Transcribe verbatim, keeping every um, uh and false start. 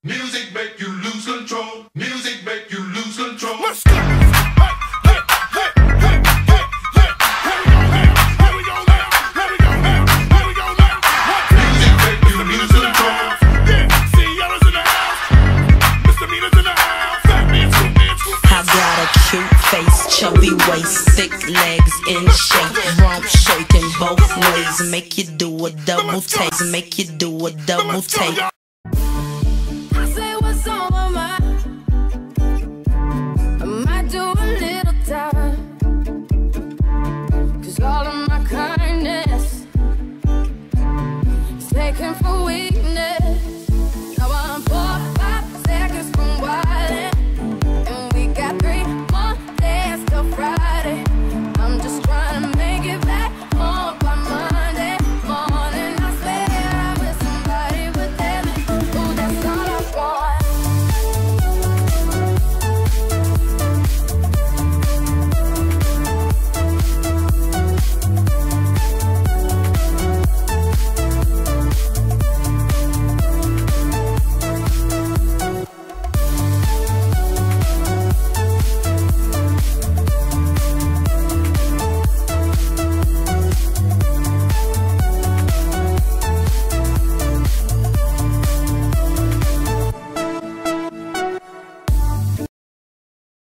Music make you lose control. Music make you lose control. Let's go. Hey, hey, hey, hey, hey, hey. Here we go now. Here we go now. Here we go now. Here we go now. Music make you lose control. Yeah, C E O's in the house. Misdemeanors in the house. Fat man, scoop man, scoop man. I got a cute face, chubby waist, thick legs in shape, rump shaking both ways, make you do a double take, make you do a double take.